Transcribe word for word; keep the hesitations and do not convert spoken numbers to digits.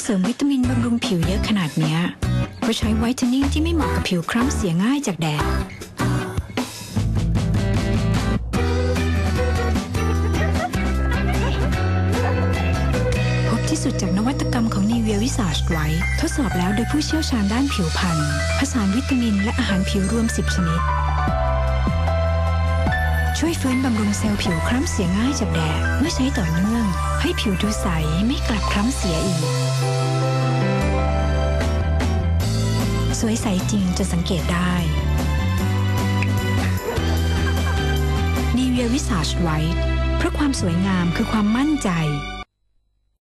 เสริมวิตามินบำรุงผิวเยอะขนาดเนี้ยเพราะใช้ไวท์เทนนิ่งที่ไม่เหมาะกับผิวคล้ำเสียง่ายจากแดดพบที่สุดจากนวัตกรรมของ Nivea Visage White ทดสอบแล้วโดยผู้เชี่ยวชาญด้านผิวพรรณผสานวิตามินและอาหารผิวรวมสิบชนิดช่วยฟื้นบำรุงเซลล์ผิวคล้ำเสียง่ายจากแดดเมื่อใช้ต่อเนื่องให้ผิวดูใสไม่กลับคล้ำเสียอีกสวยใสจริงจนสังเกตได้ Nivea Visage White เพราะความสวยงามคือความมั่นใจ